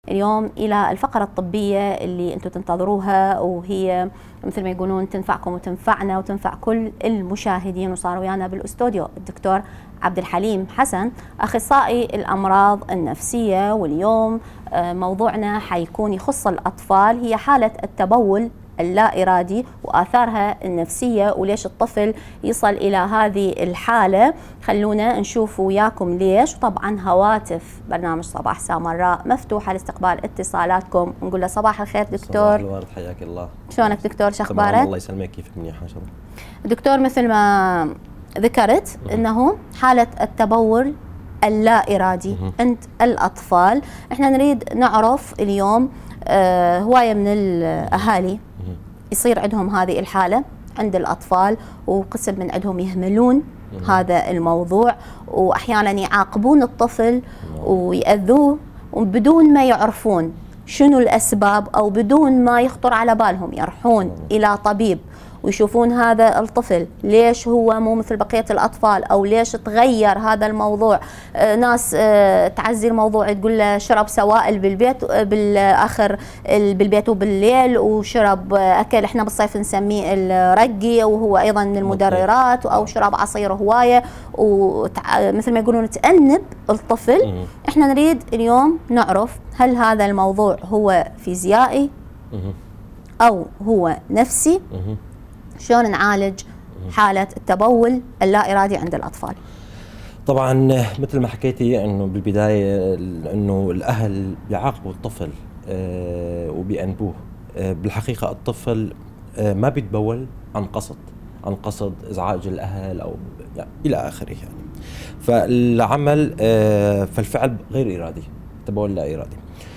اليوم إلى الفقرة الطبية اللي أنتم تنتظروها، وهي مثل ما يقولون تنفعكم وتنفعنا وتنفع كل المشاهدين. وصار ويانا بالاستوديو الدكتور عبد الحليم حسن، أخصائي الأمراض النفسية. واليوم موضوعنا حيكون يخص الأطفال، هي حالة التبول اللا إرادي وآثارها النفسية، وليش الطفل يصل إلى هذه الحالة. خلونا نشوف وياكم ليش. وطبعا هواتف برنامج صباح سامراء مفتوحة لاستقبال اتصالاتكم. نقول له صباح الخير دكتور. صباح الورد، حياك الله. شلونك دكتور؟ شو اخبارك؟ الله يسلمك، كيفك؟ منيح ما شاء الله. دكتور، مثل ما ذكرت انه حالة التبول اللا إرادي عند الأطفال، احنا نريد نعرف اليوم هواية من الأهالي يصير عندهم هذه الحالة عند الأطفال، وقسم من عندهم يهملون هذا الموضوع، وأحيانا يعاقبون الطفل ويأذوه بدون ما يعرفون شنو الأسباب، أو بدون ما يخطر على بالهم يروحون إلى طبيب ويشوفون هذا الطفل ليش هو مو مثل بقية الأطفال، أو ليش تغير هذا الموضوع. ناس تعزي الموضوع، تقول له شرب سوائل بالبيت بالآخر بالبيت وبالليل، وشرب أكل احنا بالصيف نسميه الرقي وهو أيضا من المدررات، أو شرب عصير هواية، ومثل ما يقولون تأنب الطفل. احنا نريد اليوم نعرف هل هذا الموضوع هو فيزيائي أو هو نفسي. شلون نعالج حالة التبول اللا إرادي عند الأطفال؟ طبعا مثل ما حكيتي انه بالبداية انه الأهل بيعاقبوا الطفل وبيأنبوه. بالحقيقة الطفل ما بيتبول عن قصد إزعاج الأهل أو يعني إلى آخره يعني. فالعمل فالفعل غير إرادي، التبول لا إرادي.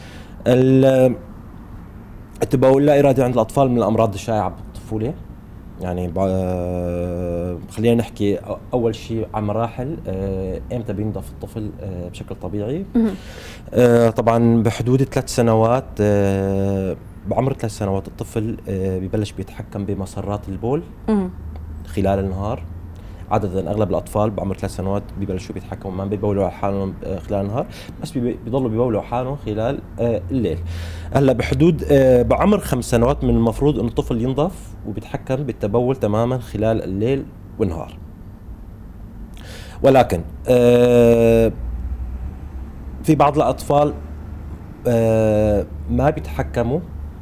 التبول لا إرادي عند الأطفال من الأمراض الشائعة بالطفولة. يعني خلينا نحكي أول شيء عن مراحل إمتى بينضف الطفل بشكل طبيعي. طبعا بحدود 3 سنوات، بعمر 3 سنوات الطفل ببلش بيتحكم بمسارات البول خلال النهار. عادة أغلب الأطفال بعمر 3 سنوات ببلشوا بيتحكموا، ما بيبولوا على حالهم خلال النهار، بس بيضلوا بيبولوا حالهم خلال الليل. هلا بحدود بعمر 5 سنوات من المفروض إنه الطفل ينضف وبيتحكم بالتبول تماما خلال الليل والنهار. ولكن في بعض الأطفال ما بيتحكموا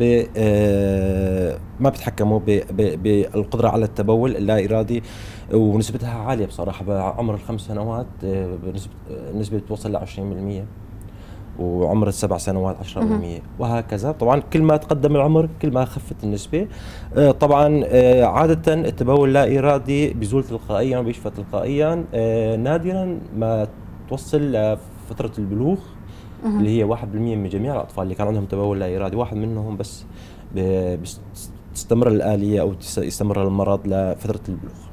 بالقدرة على التبول اللا إرادي، ونسبتها عالية بصراحة. بعمر ال5 سنوات نسبة توصل ل 20%، وعمر ال7 سنوات 10%، وهكذا. طبعا كل ما تقدم العمر كل ما خفت النسبة. طبعا عادة التبول اللا إرادي بيزول تلقائيا وبيشفى تلقائيا، نادرا ما توصل لفترة البلوغ اللي هي 1% من جميع الأطفال اللي كان عندهم تبول لا إرادي، واحد منهم بس تستمر الآلية أو يستمر المرض لفترة البلوغ.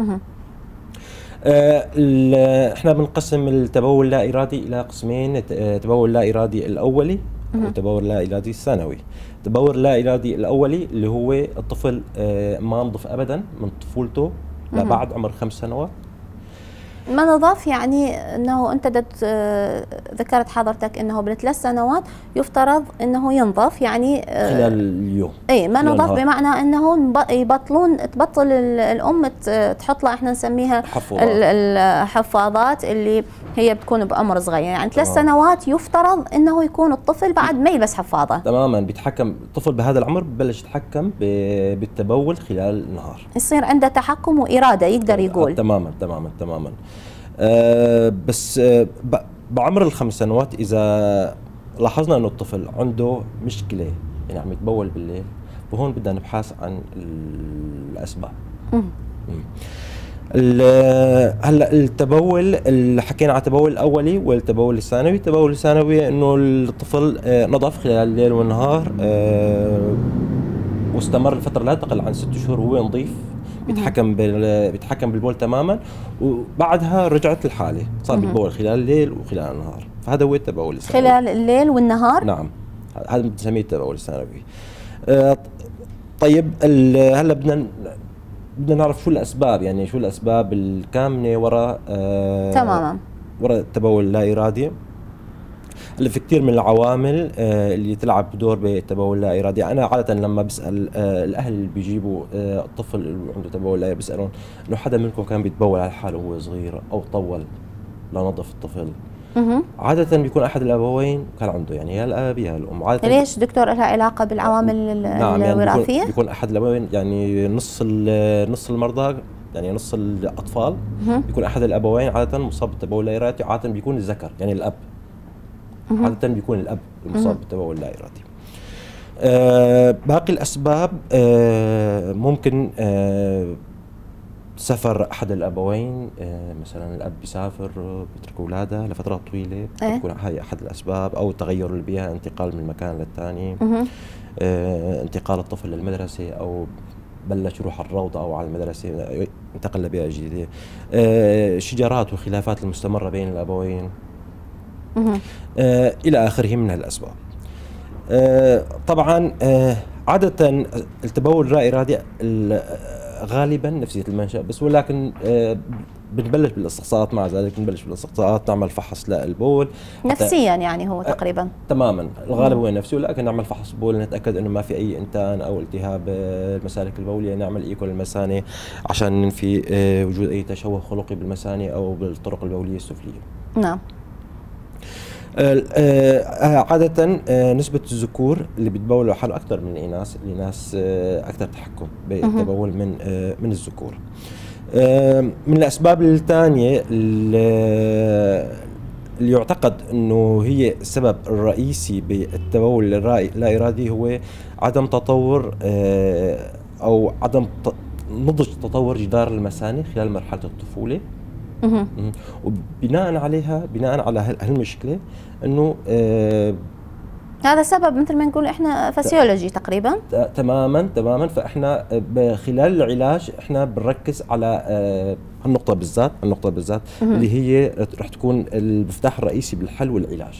احنا بنقسم التبول اللا إرادي إلى قسمين: تبول لا إرادي الأولي وتبول لا إرادي الثانوي. التبول اللا إرادي الأولي اللي هو الطفل ما نضف أبدا من طفولته لبعد عمر 5 سنوات. ما نضاف يعني انه انت ذكرت حضرتك انه ب3 سنوات يفترض انه ينضف يعني خلال اليوم. اي ما نضاف بمعنى انه تبطل الام تحط له احنا نسميها الحفاضات اللي هي بتكون بعمر صغير. يعني 3 سنوات يفترض انه يكون الطفل بعد ما يلبس حفاضه تماما. بيتحكم الطفل بهذا العمر، ببلش يتحكم بالتبول خلال النهار، يصير عنده تحكم واراده يقدر يقول. تماما تماما تماما. بس بعمر ال5 سنوات إذا لاحظنا إنه الطفل عنده مشكلة يعني عم يتبول بالليل، وهون بدنا نبحث عن الأسباب. هلا التبول اللي حكينا على التبول الأولي والتبول الثانوي. التبول الثانوي إنه الطفل نضف خلال الليل والنهار واستمر لفترة لا تقل عن 6 شهور وهو نظيف، بيتحكم بالبول تماما، وبعدها رجعت الحاله صار بالبول خلال الليل وخلال النهار. فهذا هو التبول الثانوي خلال الليل والنهار. نعم، هذا بنسميه التبول الثانوي. طيب هلا بدنا نعرف شو الاسباب، يعني شو الاسباب الكامنه وراء تماما وراء التبول اللا ارادي. اللي في كثير من العوامل اللي تلعب دور بالتبول اللا ارادي. انا عاده لما بسال الاهل اللي بيجيبوا الطفل اللي عنده تبول لا ارادي بيسالون انه حدا منكم كان بيتبول على حاله وهو صغير او طول لنظف الطفل. عادة بيكون أحد الأبوين كان عنده، يعني يا الأب يا الأم. عادة ليش دكتور لها علاقة بالعوامل نعم الوراثية؟ يعني بيكون أحد الأبوين، يعني نص المرضى، يعني نص الأطفال بيكون أحد الأبوين عادة مصاب بالتبول اللا إرادي، عادة بيكون الذكر يعني الأب. عادة بيكون الأب المصاب بالتبول اللا إرادي. باقي الأسباب ممكن سفر احد الابوين، مثلا الاب بيسافر بيترك اولاده لفترات طويله، بتكون هاي احد الاسباب، او تغير البيئه، انتقال من مكان للثاني، انتقال الطفل للمدرسه او بلش يروح على الروضه او على المدرسه انتقل لبيئه جديده، شجارات وخلافات المستمره بين الابوين، الى اخره من هالاسباب. طبعا عاده التبول اللا ارادي غالبا نفسية المنشأ بس، ولكن بنبلش بالاستقصاءات. مع ذلك بنبلش بالاستقصاءات، نعمل فحص للبول نفسيا يعني هو تقريبا تماما. الغالب هو نفسي، ولكن نعمل فحص بول نتأكد انه ما في اي انتان او التهاب المسالك البولية. نعمل ايكو للمثانة عشان ننفي وجود اي تشوه خلقي بالمثانة او بالطرق البولية السفلية. نعم. عادة نسبة الذكور اللي بيتبولوا حاله أكثر من الإناث، الإناث أكثر تحكم بالتبول من الذكور. من الأسباب الثانية اللي يعتقد أنه هي السبب الرئيسي بالتبول اللا إرادي هو عدم تطور أو عدم نضج تطور جدار المثانة خلال مرحلة الطفولة. وبناء عليها، بناء على هالمشكله انه هذا سبب مثل ما نقول احنا فسيولوجي تقريبا. تماما. فاحنا خلال العلاج احنا بنركز على النقطه بالذات اللي هي رح تكون المفتاح الرئيسي بالحل والعلاج.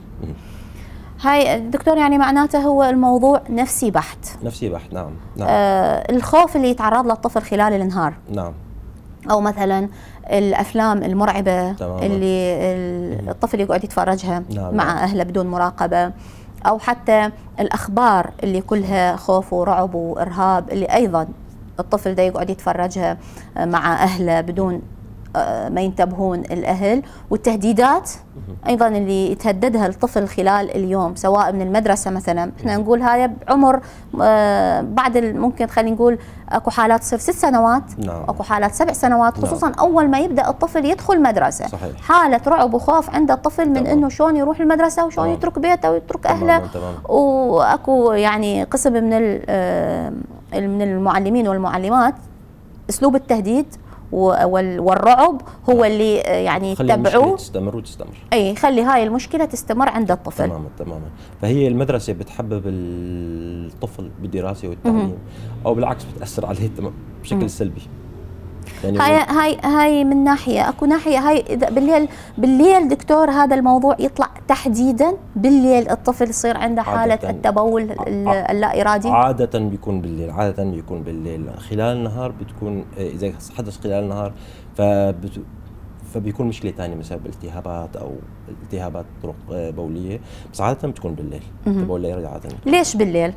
هاي دكتور يعني معناته هو الموضوع نفسي بحت. نعم. الخوف اللي يتعرض له الطفل خلال النهار. نعم. او مثلا الافلام المرعبه تماماً. اللي الطفل يقعد يتفرجها مع اهله بدون مراقبه، او حتى الاخبار اللي كلها خوف ورعب وارهاب اللي ايضا الطفل ده يقعد يتفرجها مع اهله بدون ما ينتبهون الاهل، والتهديدات ايضا اللي يتهددها الطفل خلال اليوم سواء من المدرسه مثلا. احنا نقول هاي بعمر بعد ممكن خلينا نقول اكو حالات تصير 6 سنوات، اكو حالات 7 سنوات، خصوصا اول ما يبدا الطفل يدخل مدرسه. صحيح. حالة رعب وخوف عند الطفل من انه شلون يروح المدرسه وشلون يترك بيته ويترك اهله. واكو يعني قسم من المعلمين والمعلمات اسلوب التهديد والرعب هو اللي يعني يتبعوه تستمر. اي يخلي هاي المشكله تستمر عند الطفل. تماما. فهي المدرسه بتحبب الطفل بالدراسه والتعليم او بالعكس بتاثر عليه بشكل سلبي. يعني هاي من ناحيه، اكو ناحيه هاي بالليل دكتور هذا الموضوع يطلع تحديدا بالليل، الطفل يصير عنده حاله التبول اللا ارادي. عاده بيكون بالليل. خلال النهار بتكون اذا حدث خلال النهار فبيكون مشكله ثانيه بسبب التهابات او التهابات طرق بوليه، بس عاده بتكون بالليل. التبول اللا ارادي عاده. ليش بالليل؟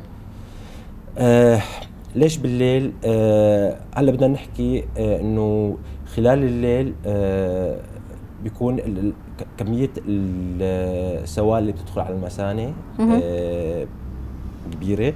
ليش بالليل؟ هلا بدنا نحكي انه خلال الليل بيكون كمية السوائل اللي بتدخل على المثانة كبيرة،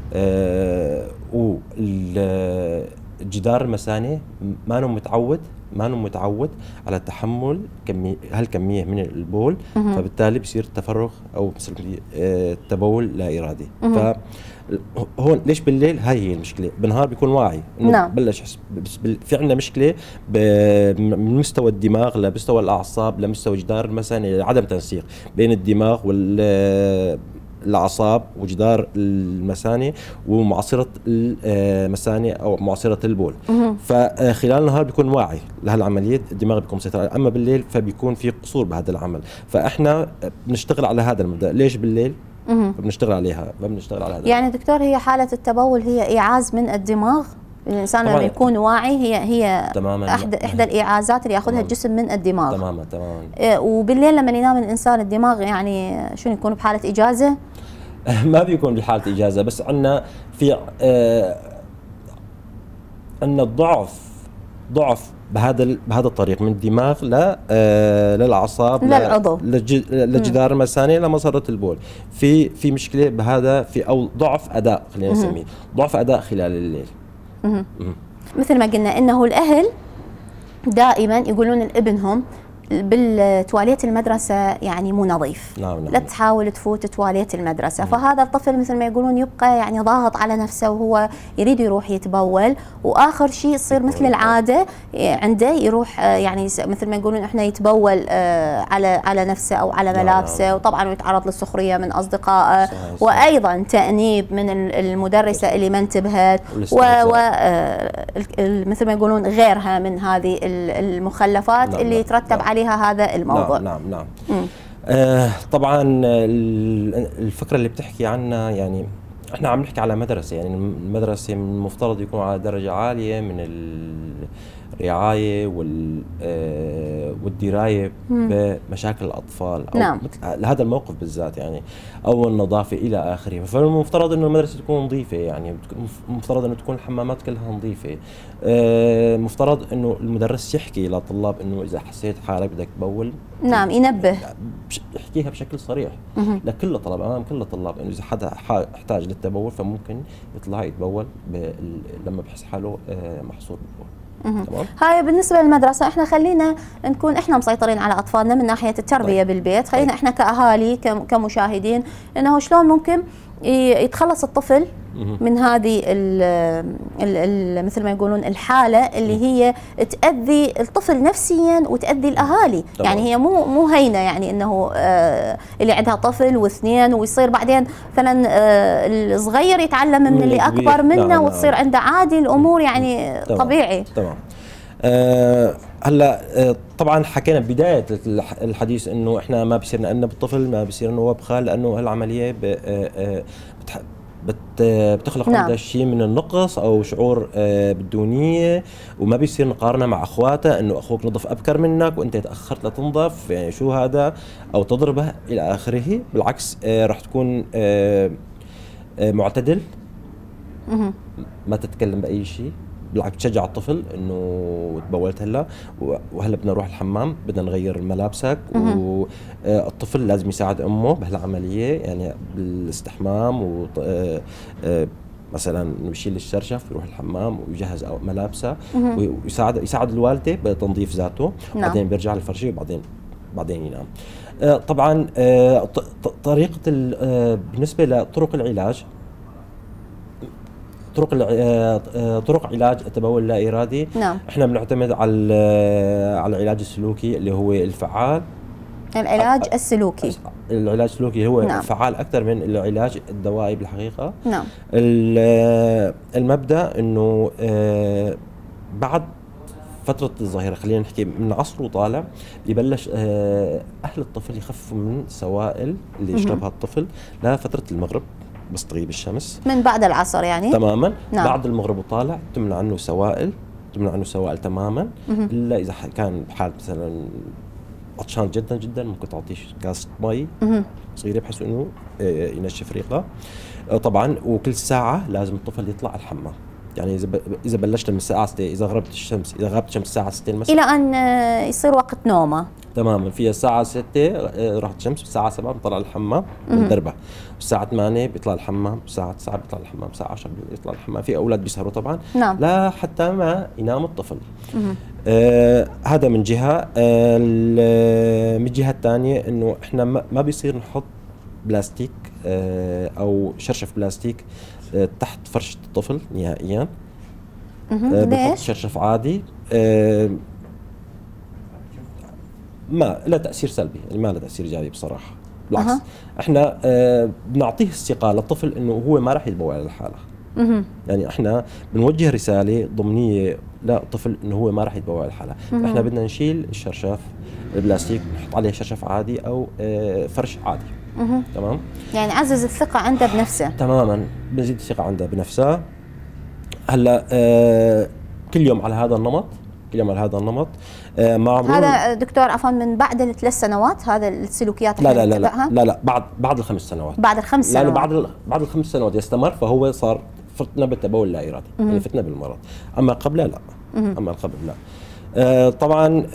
والجدار المثانة ما متعود على تحمل هالكمية من البول، فبالتالي بصير تفرغ او تبول لا ارادي. هون ليش بالليل؟ هاي هي المشكله. بالنهار بيكون واعي انه بلش يحس، في عندنا مشكله من مستوى الدماغ لمستوى الاعصاب لمستوى جدار المثانه، عدم تنسيق بين الدماغ والاعصاب وجدار المثانه ومعصره المثانه او معصره البول. فخلال النهار بيكون واعي لهالعمليه، الدماغ بيكون مسيطر عليه، اما بالليل فبيكون في قصور بهذا العمل. فاحنا بنشتغل على هذا المبدا. ليش بالليل؟ بنشتغل على هذا. يعني دكتور هي حالة التبول هي إيعاز من الدماغ الانسان لما يكون واعي هي تماما احدى الاعازات اللي ياخذها الجسم من الدماغ. تماما. وبالليل لما ينام الانسان الدماغ يعني شنو يكون بحاله اجازه؟ ما بيكون بحاله اجازه، بس عندنا في عندنا ضعف بهذا الطريق من الدماغ للاعصاب للعضو للجدار المثاني لمصرة البول. في مشكله بهذا، او ضعف اداء، خلينا نسميه ضعف اداء خلال الليل. مثل ما قلنا انه الاهل دائما يقولون لابنهم بالتواليت المدرسة يعني مو نظيف. نعم. لا تحاول تفوت تواليت المدرسة. فهذا الطفل مثل ما يقولون يبقى يعني ضاغط على نفسه وهو يريد يروح يتبول، واخر شيء يصير مثل العادة عنده يروح يعني مثل ما يقولون احنا يتبول على نفسه او على ملابسه، وطبعا يتعرض للسخرية من اصدقائه، وايضا تأنيب من المدرسة اللي ما انتبهت، مثل ما يقولون غيرها من هذه المخلفات اللي يترتب عليها هذا الموضوع. نعم. طبعا الفكره اللي بتحكي عنها، يعني احنا عم نحكي على مدرسه، يعني المدرسه من المفترض يكون على درجه عاليه من الرعايه والدرايه بمشاكل الاطفال، او نعم. مثل هذا الموقف بالذات، يعني او النظافه الى اخره. فالمفترض انه المدرسه تكون نظيفه، يعني مفترض انه تكون الحمامات كلها نظيفه. مفترض انه المدرس يحكي للطلاب انه اذا حسيت حالك بدك تبول، نعم، ينبه، يحكيها بشكل صريح لكل الطلاب، امام كل الطلاب، انه اذا حدا احتاج للتبول فممكن يطلع يتبول لما بحس حاله محصور بالبول. تمام. هاي بالنسبه للمدرسه. احنا خلينا نكون احنا مسيطرين على اطفالنا من ناحيه التربيه بالبيت. خلينا احنا كاهالي كمشاهدين انه شلون ممكن يتخلص الطفل من هذه مثل ما يقولون الحاله اللي هي تاذي الطفل نفسيا وتاذي الاهالي. طبعا. يعني هي مو هينه، يعني انه اللي عندها طفل واثنين ويصير بعدين مثلا الصغير يتعلم من اللي اكبر منه، وتصير عنده عادي الامور يعني طبيعي. تمام. هلا طبعا حكينا بدايه الحديث انه احنا ما بصير نأنب الطفل، ما بصير نوبخه، لانه هالعمليه بتخلق نعم. عنده شيء من النقص او شعور بالدونيه، وما بيصير نقارنه مع اخواته انه اخوك نظف ابكر منك وانت تاخرت لتنظف، يعني شو هذا، او تضربه الى اخره. بالعكس راح تكون معتدل، ما تتكلم باي شيء، بالعكس تشجع الطفل انه تبولت هلا وهلا بدنا نروح الحمام، بدنا نغير ملابسك. والطفل لازم يساعد امه بهالعمليه، يعني بالاستحمام، و مثلا بيشيل الشرشف ويروح الحمام ويجهز ملابسه، ويساعد الوالده بتنظيف ذاته. نعم. بعدين بيرجع للفرشة وبعدين ينام. طبعا طريقه بالنسبه لطرق العلاج، طرق علاج التبول اللا ارادي. نعم. احنا بنعتمد على العلاج السلوكي اللي هو الفعال. العلاج السلوكي. العلاج السلوكي هو نعم. فعال اكثر من العلاج الدوائي بالحقيقه. نعم. المبدا انه بعد فترة الظهيرة، خلينا نحكي من عصر وطالع، يبلش أهل الطفل يخففوا من السوائل اللي يشربها الطفل لفترة المغرب، بس تغيب الشمس من بعد العصر يعني. تماما. نعم. بعد المغرب وطالع تمنع عنه سوائل تماما، الا اذا كان بحال مثلا عطشان جدا جدا، ممكن تعطيه كاسة مي صغيره بحيث انه ينشف ريقه. طبعا وكل ساعه لازم الطفل يطلع الحمام، يعني اذا بلشت من الساعه 6، اذا غابت الشمس الساعه 6 المساء الى ان يصير وقت نومه تماما. فيها الساعه 6 راحت الشمس، الساعه 7 بيطلع الحمام من دربه، الساعه 8 بيطلع الحمام، الساعه 9 بيطلع الحمام، الساعه 10 بيطلع الحمام. في اولاد بيسهروا طبعا. نعم. لا حتى ما ينام الطفل. هذا من جهه. من الجهه الثانيه انه احنا ما بيصير نحط بلاستيك او شرشف بلاستيك تحت فرشة الطفل نهائيا. ليش؟ شرشف عادي ما له تأثير سلبي، يعني ما له تأثير إيجابي بصراحة، بالعكس. احنا بنعطيه الثقة للطفل انه هو ما راح يتبول على الحالة. يعني احنا بنوجه رسالة ضمنية للطفل انه هو ما راح يتبول على الحالة. احنا بدنا نشيل الشرشف البلاستيك، نحط عليه شرشف عادي او فرش عادي. تمام. يعني عزز الثقة عنده بنفسه. تماما، بنزيد الثقة عنده بنفسه. هلا كل يوم على هذا النمط، كل يوم على هذا النمط. مع هذا دكتور عفوا من بعد ال3 سنوات هذا السلوكيات لا لا لا لا, لا لا بعد ال5 سنوات. بعد ال5 سنوات. لا بعد ال5 سنوات يستمر، فهو صار فتنه بالتبول اللا ارادي، يعني فتنه بالمرض. اما قبل لا. اما قبل لا. طبعا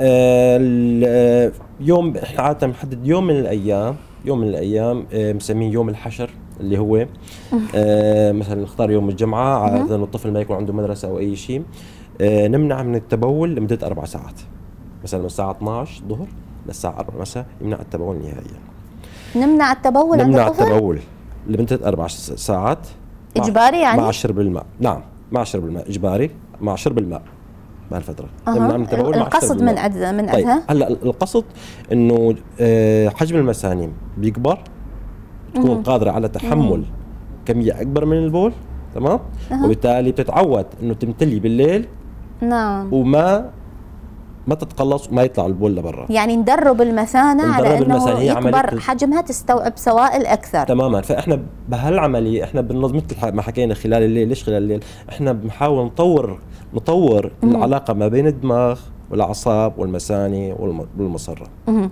يوم احنا عاده نحدد يوم من الايام مسميه يوم الحشر، اللي هو مثلا نختار يوم الجمعه، عاده الطفل ما يكون عنده مدرسه او اي شيء، نمنع من التبول لمده 4 ساعات، مثلا من الساعه 12 ظهر للساعه 4 مساء يمنع التبول نهائيا. نمنع التبول عند الطفل؟ نمنع التبول لمده 4 ساعات اجباري يعني؟ مع شرب الماء. نعم مع شرب الماء، اجباري مع شرب الماء بهالفتره. القصد من عندها هلا القصد انه حجم المسانيم بيكبر، تكون قادره على تحمل كميه اكبر من البول، تمام؟ وبالتالي بتتعود انه تمتلي بالليل. نعم. وما تتقلص وما يطلع البول لبرا. يعني ندرب المثانه على انه يكبر حجمها، تستوعب سوائل اكثر. تماما. فاحنا بهالعمليه احنا بننظم مثل ما حكينا خلال الليل. ليش خلال الليل؟ احنا بنحاول نطور العلاقه ما بين الدماغ والاعصاب والمثاني والمصره.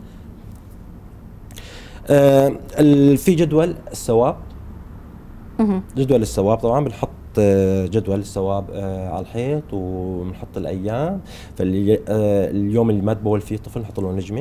في جدول الثواب. جدول الثواب طبعا بنحط جدول الثواب على الحيط وبنحط الايام. فاليوم اللي ما تبول فيه الطفل نحط له نجمه،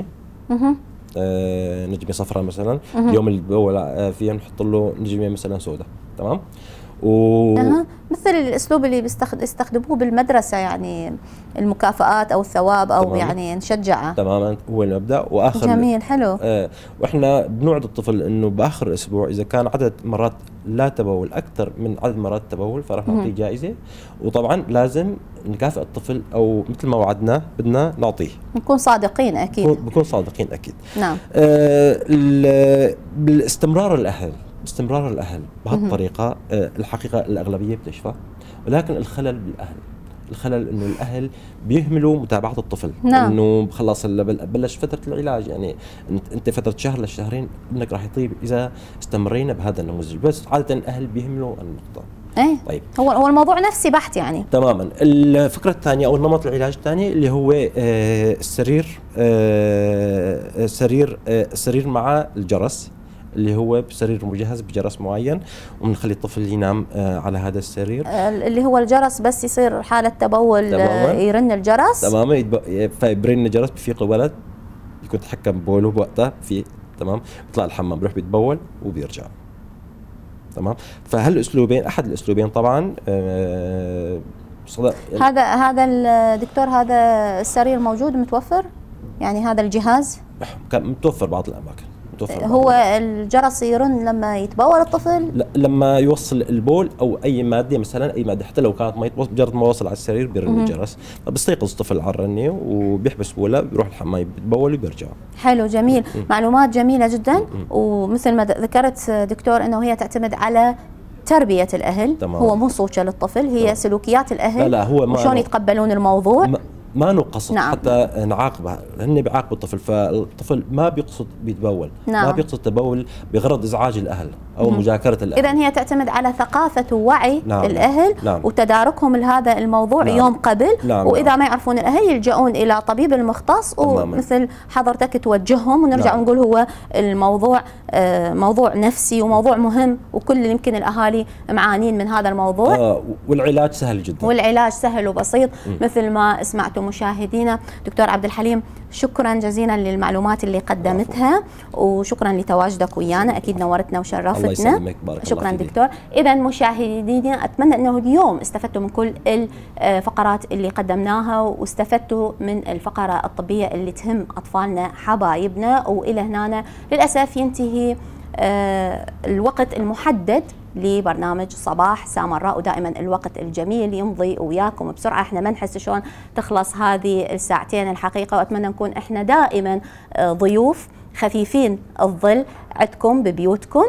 نجمه صفراء مثلا. اليوم اللي تبول فيه نحط له نجمه مثلا سوداء، تمام؟ مثل الاسلوب اللي بيستخدموه بالمدرسه، يعني المكافآت او الثواب او تمام. يعني نشجعه. تماما، هو المبدا. واخر جميل حلو. واحنا بنوعد الطفل انه باخر الاسبوع اذا كان عدد مرات لا تبول اكثر من عدد مرات التبول فرح نعطيه جائزه. وطبعا لازم نكافئ الطفل، او مثل ما وعدناه بدنا نعطيه. نكون صادقين اكيد. بكون صادقين اكيد. نعم. بالاستمرار الاهل بهالطريقه الحقيقه الاغلبيه بتشفى، ولكن الخلل بالاهل. الخلل انه الاهل بيهملوا متابعه الطفل. نعم. انه خلص بلش فتره العلاج، يعني انت فتره شهر لشهرين ابنك راح يطيب اذا استمرينا بهذا النموذج، بس عاده الاهل بيهملوا النقطه. ايه طيب، هو الموضوع نفسي بحت يعني. تماما. الفكره الثانيه او النمط العلاج الثاني اللي هو السرير مع الجرس، اللي هو بسرير مجهز بجرس معين، وبنخلي الطفل ينام على هذا السرير. اللي هو الجرس بس يصير حالة تبول يرن الجرس. تماما. فيبرن الجرس، بفيق الولد يكون تحكم ببوله بوقتها في تمام، بيطلع الحمام بيروح بيتبول وبيرجع. تمام. فهالاسلوبين احد الاسلوبين طبعا. هذا الدكتور، هذا السرير موجود متوفر؟ يعني هذا الجهاز متوفر بعض الاماكن. هو الجرس يرن لما يتبول الطفل؟ لا، لما يوصل البول او اي ماده، مثلا اي ماده حتى لو كانت مي، مجرد ما وصل على السرير بيرن الجرس، فبيستيقظ الطفل على الرنه وبيحبس بوله، بيروح الحمام بيتبول وبيرجع. حلو جميل. معلومات جميله جدا. ومثل ما ذكرت دكتور انه هي تعتمد على تربية الأهل. تمام. هو مو صوتة للطفل، هي تمام. سلوكيات الأهل. لا هو وشون يتقبلون الموضوع. ما نقصد. نعم. حتى نعاقبه، هن بيعاقبوا الطفل، فالطفل ما بيقصد بيتبول. نعم. ما بيقصد تبول بغرض ازعاج الاهل او مجاكره الاهل. اذا هي تعتمد على ثقافه ووعي. نعم. الاهل. نعم. وتداركهم لهذا الموضوع. نعم. يوم قبل. نعم. واذا ما يعرفون الاهل يلجؤون الى طبيب المختص، ومثل حضرتك توجههم، ونرجع نعم. نقول هو الموضوع موضوع نفسي وموضوع مهم، وكل يمكن الاهالي معانين من هذا الموضوع. والعلاج سهل جدا. والعلاج سهل وبسيط. مثل ما سمعتم مشاهدينا. دكتور عبد الحليم، شكرا جزيلا للمعلومات اللي قدمتها، وشكرا لتواجدك ويانا، اكيد نورتنا وشرفتنا. الله يسلمك. بارك شكرا الله دكتور. اذا مشاهدينا، اتمنى انه اليوم استفدتوا من كل الفقرات اللي قدمناها، واستفدتوا من الفقره الطبيه اللي تهم اطفالنا حبايبنا. والى هنا للاسف ينتهي الوقت المحدد لبرنامج صباح سامراء، ودائما الوقت الجميل يمضي وياكم بسرعه، احنا ما نحس شلون تخلص هذه الساعتين الحقيقه. واتمنى نكون احنا دائما ضيوف خفيفين الظل عندكم ببيوتكم.